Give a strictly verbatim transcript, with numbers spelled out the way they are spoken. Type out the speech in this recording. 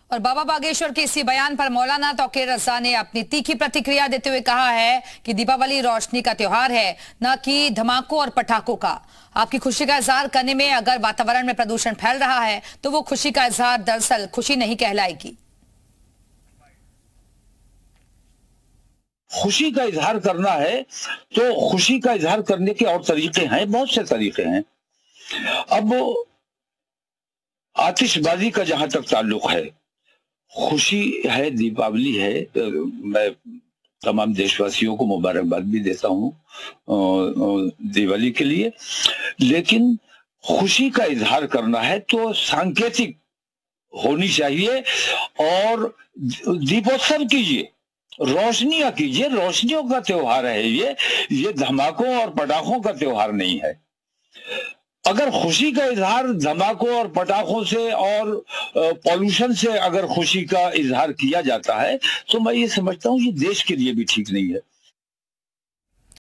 और बाबा बागेश्वर के इसी बयान पर मौलाना तौकीर रज़ा ने अपनी तीखी प्रतिक्रिया देते हुए कहा है कि दीपावली रोशनी का त्योहार है, न कि धमाकों और पटाखों का। आपकी खुशी का इजहार करने में अगर वातावरण में प्रदूषण फैल रहा है तो वो खुशी का इजहार दरअसल खुशी नहीं कहलाएगी। खुशी का इजहार करना है तो खुशी का इजहार करने के और तरीके हैं, बहुत से तरीके हैं। अब आतिशबाजी का जहां तक ताल्लुक है, खुशी है, दीपावली है, मैं तमाम देशवासियों को मुबारकबाद भी देता हूं दिवाली के लिए, लेकिन खुशी का इजहार करना है तो सांकेतिक होनी चाहिए। और दीपोत्सव कीजिए, रोशनियां कीजिए, रोशनियों का त्योहार है ये ये धमाकों और पटाखों का त्योहार नहीं है। अगर खुशी का इजहार धमाकों और पटाखों से और पॉल्यूशन से अगर खुशी का इजहार किया जाता है तो मैं ये समझता हूं ये देश के लिए भी ठीक नहीं है।